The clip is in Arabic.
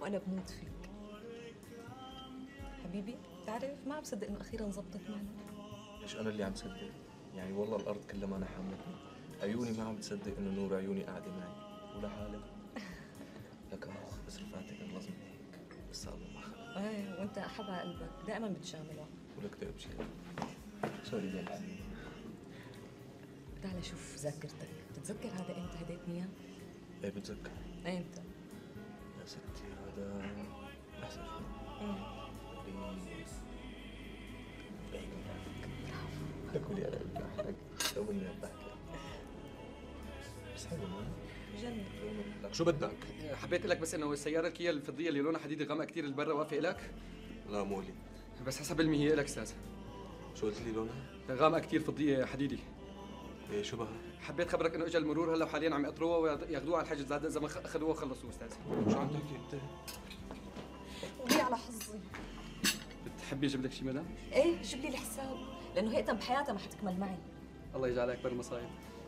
وأنا بموت فيك حبيبي. بتعرف ما عم بصدق إنه أخيراً زبطت معنا. ليش أنا اللي عم صدق؟ يعني والله الأرض كلها ما أنا حاملتني. عيوني ما عم تصدق إنه نور عيوني قاعدة معي ولحالي. لك بس رفعتك أغلظ من هيك. بس الله ما خلق. ايه وأنت أحب على قلبك دائماً بتجامله. ولك تقب شيء. سوري يا حبيبي. تعال شوف ذاكرتك، بتتذكر هذا إمتى هديتني إياه؟ إيه بتذكر. إمتى؟ يا ستي هذا أحسن شيء. بعيد ميلادك. تقولي أنا بضحك. لو إني بضحك. بس حلو ما؟ جنة. لك شو بدك؟ حبيت اقول لك بس انه السياره الكيا الفضيه اللي لونها حديدي غامقه كثير اللي برا وافق لك. لا مو لي. بس حسب علمي هي لك استاذ. شو قلت لي لونها؟ غامقه كثير فضيه حديدي. ايه شو بها؟ حبيت خبرك انه اجى المرور هلا وحاليا عم يقطروها وياخذوها على الحجز هذا اذا ما اخذوها وخلصوها استاذ. شو عم تحكي انت؟ ولي على حظي. بتحبي اجيب لك شيء مدام؟ ايه جيب لي الحساب لانه هيئة بحياتها ما حتكمل معي. الله يجعلها اكبر المصايب.